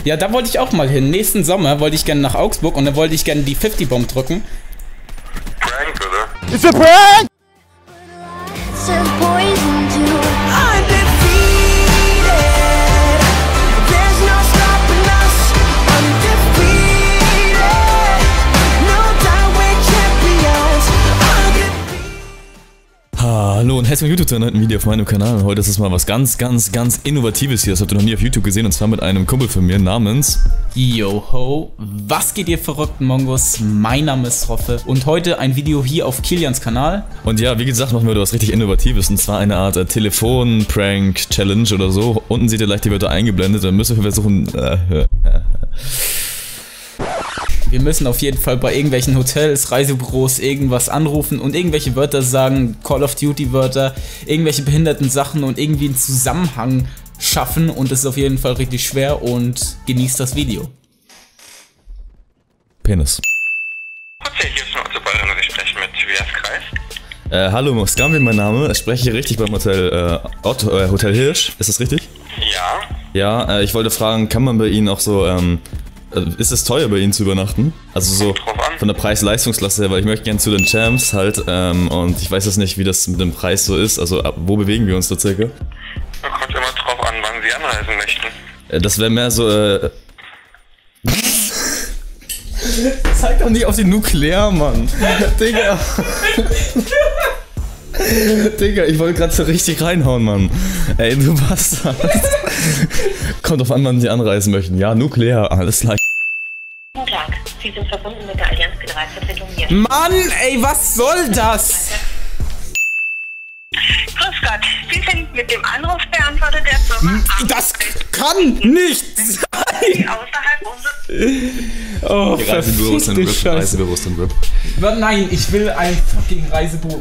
Ja, da wollte ich auch mal hin. Nächsten Sommer wollte ich gerne nach Augsburg und dann wollte ich gerne die 50-Bomb drücken. Prank, oder? It's a prank! Hallo und herzlich willkommen zu einem neuen Video auf meinem Kanal. Heute ist es mal was ganz Innovatives hier. Das habt ihr noch nie auf YouTube gesehen, und zwar mit einem Kumpel von mir namens Yoho, was geht ihr verrückten Mongos? Mein Name ist Roffe und heute ein Video hier auf Kilians Kanal. Und ja, wie gesagt, machen wir was richtig Innovatives, und zwar eine Art Telefon-Prank-Challenge oder so. Unten seht ihr leicht die Wörter eingeblendet, dann müssen wir versuchen... Wir müssen auf jeden Fall bei irgendwelchen Hotels, Reisebüros irgendwas anrufen und irgendwelche Wörter sagen, Call of Duty Wörter, irgendwelche behinderten Sachen und irgendwie einen Zusammenhang schaffen, und das ist auf jeden Fall richtig schwer, und genießt das Video. Penis. Hotel, hier ist noch zu Bayern und ich spreche mit Tobias Kreis. Hallo, Scambi, mein Name. Ich spreche hier richtig beim Hotel Hotel Hirsch. Ist das richtig? Ja. Ja, ich wollte fragen, kann man bei Ihnen auch so, ist es teuer bei Ihnen zu übernachten? Also so von der Preis-Leistungsklasse her, weil ich möchte gerne zu den Champs halt, und ich weiß jetzt nicht, wie das mit dem Preis so ist, also wo bewegen wir uns da circa? Kommt immer drauf an, wann Sie anreisen möchten. Das wäre mehr so, Zeig doch nicht auf die Nuklear, Mann! Digga! Digga, ich wollte gerade so richtig reinhauen, Mann. Ey, du Bastard. Kommt auf an, wann Sie anreisen möchten. Ja, nuklear, alles klar. Guten Tag, Sie sind verbunden mit der Allianz Generalvertretung hier. Mann, ey, was soll das? Grüß Gott, Sie sind mit dem Anrufbeantworter der Firma Das kann nicht sein! außerhalb unseres... Oh, Reisebüros sind RIP, Scheiße. Reisebüros sind RIP. Nein, ich will ein fucking Reisebüro.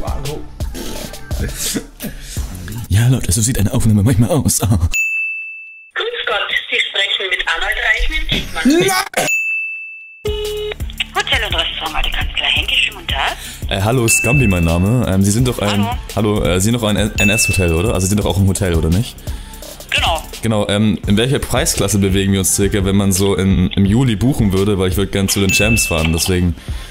Ja, Leute, so sieht eine Aufnahme manchmal aus. Grüß Gott, Sie sprechen mit Arnold Reichmann Diekmann. Nein! Hotel und Restaurant, die Kanzlei Henke, schönen guten Tag. Hallo, Scambi, mein Name. Sie sind doch ein... Hallo, Sie sind doch ein NS-Hotel, oder? Also Sie sind doch auch ein Hotel, oder nicht? Genau. Genau, in welcher Preisklasse bewegen wir uns circa, wenn man so im Juli buchen würde, weil ich würde gerne zu den Champs fahren, deswegen...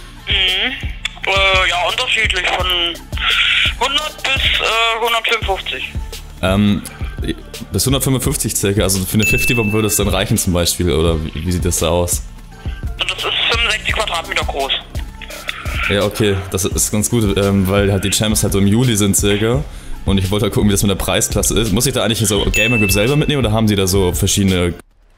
Ja, unterschiedlich, von 100 bis 155. Bis 155 circa, also für eine 50-Bomb würde es dann reichen zum Beispiel, oder wie sieht das da aus? Und das ist 65 Quadratmeter groß. Ja, okay, das ist ganz gut, weil halt die Champs halt so im Juli sind circa, und ich wollte halt gucken, wie das mit der Preisklasse ist. Muss ich da eigentlich so Gamer Grip selber mitnehmen, oder haben sie da so verschiedene...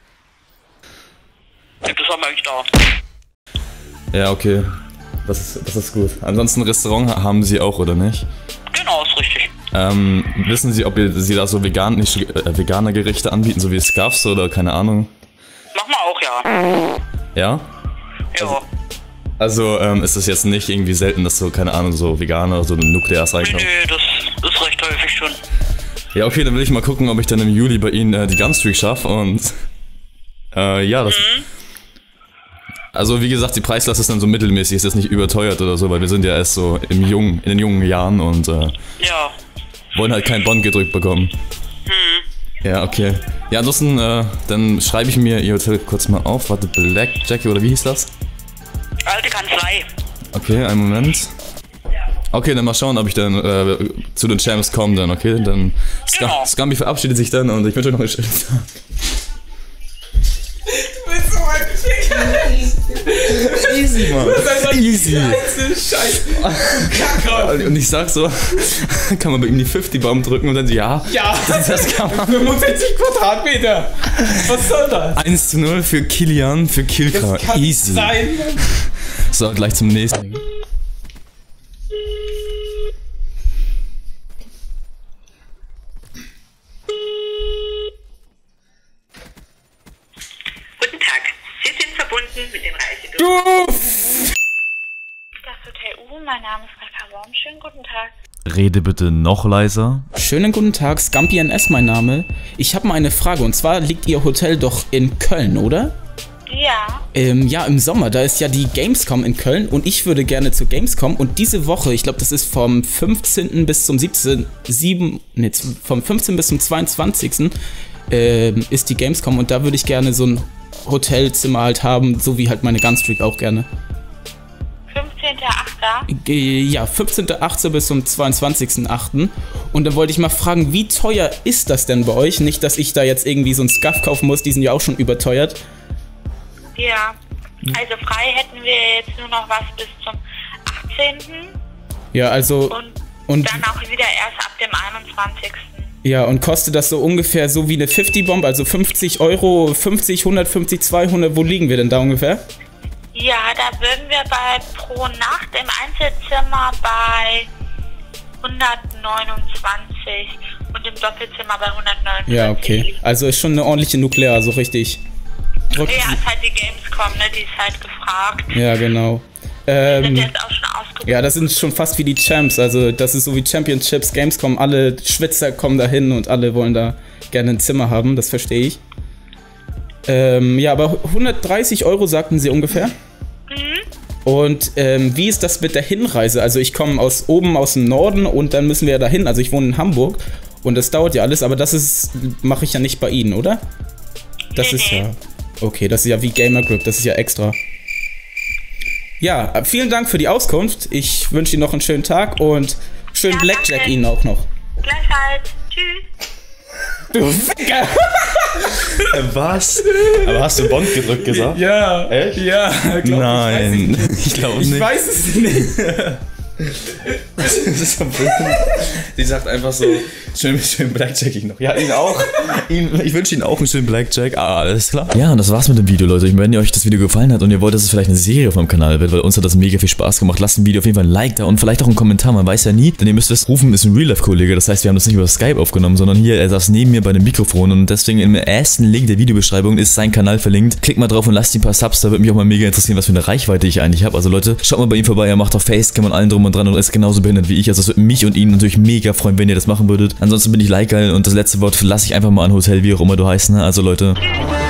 Das haben wir eigentlich da. Ja, okay, das ist gut. Ansonsten Restaurant haben sie auch, oder nicht? Genau, ist richtig. Wissen Sie, ob sie da so vegane Gerichte anbieten, so wie Scuffs oder keine Ahnung? Machen wir auch, ja. Ja? Ja. Also, ist das jetzt nicht irgendwie selten, dass so, keine Ahnung, so Veganer, so Nuklears reinkommen? Nee, das ist recht häufig schon. Ja, okay, dann will ich mal gucken, ob ich dann im Juli bei Ihnen die Gunstreak schaffe, und ja, das... Also wie gesagt, die Preisklasse ist dann so mittelmäßig, ist jetzt nicht überteuert oder so, weil wir sind ja erst so in den jungen Jahren und Ja. wollen halt keinen Bond gedrückt bekommen. Ja, okay. Ja, ansonsten, dann schreibe ich mir Ihr Hotel kurz mal auf. Warte, Blackjack oder wie hieß das? Alte Kanzlei. Okay, einen Moment. Okay, dann mal schauen, ob ich dann zu den Champs komme dann, okay? Dann Genau. Scambi verabschiedet sich dann, und ich wünsche euch noch einen schönen Tag. Du bist so ein Ficker. Easy, Mann. Easy. Kacke. Und ich sag so, kann man bei ihm die 50-Bomb drücken, und dann so, ja. Ja, Das kann man. 65 Quadratmeter. Was soll das? 1:0 für Kilian, für Kilka. Das kann Easy. sein. So, gleich zum nächsten. Guten Tag, Sie sind verbunden mit dem Reisebüro. Das Hotel U, mein Name ist Rebecca Worm. Schönen guten Tag. Rede bitte noch leiser. Schönen guten Tag, Scampi NS mein Name. Ich habe mal eine Frage, und zwar liegt Ihr Hotel doch in Köln, oder? Ja. Ja, im Sommer, da ist ja die Gamescom in Köln, und ich würde gerne zur Gamescom, und diese Woche, ich glaube, das ist vom 15. bis zum 17. Vom 15. bis zum 22. Ist die Gamescom, und da würde ich gerne so ein Hotelzimmer halt haben, so wie halt meine Gunstreak auch gerne. 15.8. Ja, 15.8. bis zum 22.8. Und dann wollte ich mal fragen, wie teuer ist das denn bei euch? Nicht, dass ich da jetzt irgendwie so einen Scuff kaufen muss, die sind ja auch schon überteuert. Ja, also frei hätten wir jetzt nur noch was bis zum 18. Ja, also... Und dann auch wieder erst ab dem 21. Ja, und kostet das so ungefähr so wie eine 50-Bomb, also 50 Euro, 50, 150, 200, wo liegen wir denn da ungefähr? Ja, da würden wir pro Nacht im Einzelzimmer bei 129 und im Doppelzimmer bei 149. Ja, okay. Also ist schon eine ordentliche Nuklear, so richtig. Ja, ist halt die Gamescom, ne? Die ist halt gefragt. Ja, genau. Die sind jetzt auch schon ausgebucht. Ja, das sind schon fast wie die Champs, also das ist so wie Championships, Gamescom, alle Schwitzer kommen da hin und alle wollen da gerne ein Zimmer haben, das verstehe ich. Ja, aber 130 Euro sagten sie ungefähr. Und wie ist das mit der Hinreise? Also ich komme oben aus dem Norden und dann müssen wir ja dahin, also ich wohne in Hamburg und das dauert ja alles, aber das mache ich ja nicht bei Ihnen, oder? Das ist ja, okay, das ist ja wie Gamer Grip, das ist ja extra. Ja, vielen Dank für die Auskunft. Ich wünsche Ihnen noch einen schönen Tag und schönen Blackjack danke. Ihnen auch noch. Gleichfalls. Tschüss. Du Ficker! Was? Aber hast du Bond gedrückt gesagt? Ja. Echt? Ja, glaub, Nein, ich glaube nicht. Ich weiß es nicht. Das ist Sie sagt einfach so, schön Blackjack ich noch. Ja, Ihnen auch. Ich wünsche Ihnen auch einen schönen Blackjack. Ah, alles klar. Ja, und das war's mit dem Video, Leute. Wenn euch das Video gefallen hat und ihr wollt, dass es vielleicht eine Serie auf meinem Kanal wird, weil uns hat das mega viel Spaß gemacht, lasst dem Video auf jeden Fall ein Like da und vielleicht auch einen Kommentar. Man weiß ja nie, denn ihr müsst wissen, Rufen ist ein Real-Life-Kollege. Das heißt, wir haben das nicht über Skype aufgenommen, sondern hier, er saß neben mir bei dem Mikrofon und deswegen im ersten Link der Videobeschreibung ist sein Kanal verlinkt. Klickt mal drauf und lasst ihm ein paar Subs. Da würde mich auch mal mega interessieren, was für eine Reichweite ich eigentlich habe. Also Leute, schaut mal bei ihm vorbei. Er macht auch Facecam und allen drum und dran und ist genauso behindert wie ich. Also es würde mich und ihn natürlich mega freuen, wenn ihr das machen würdet. Ansonsten bin ich like geil und das letzte Wort lasse ich einfach mal an Hotel, wie auch immer du heißt, ne? Also Leute...